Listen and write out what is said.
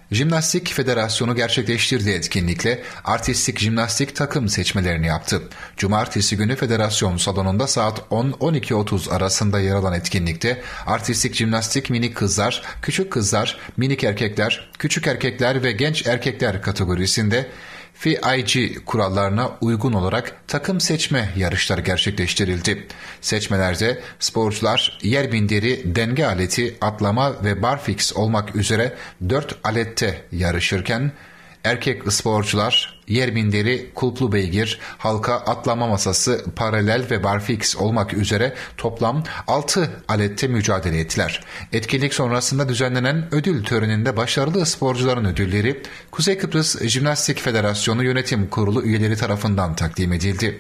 Jimnastik Federasyonu gerçekleştirdiği etkinlikle artistik jimnastik takım seçmelerini yaptı. Cumartesi günü federasyon salonunda saat 10-12.30 arasında yer alan etkinlikte artistik jimnastik minik kızlar, küçük kızlar, minik erkekler, küçük erkekler ve genç erkekler kategorisinde FIG kurallarına uygun olarak takım seçme yarışları gerçekleştirildi. Seçmelerde sporcular yer bindiri, denge aleti, atlama ve barfix olmak üzere 4 alette yarışırken erkek sporcular yer bindiri, kulplu beygir, halka, atlama masası, paralel ve barfix olmak üzere toplam 6 alette mücadele ettiler. Etkinlik sonrasında düzenlenen ödül töreninde başarılı sporcuların ödülleri Kuzey Kıbrıs Jimnastik Federasyonu Yönetim Kurulu üyeleri tarafından takdim edildi.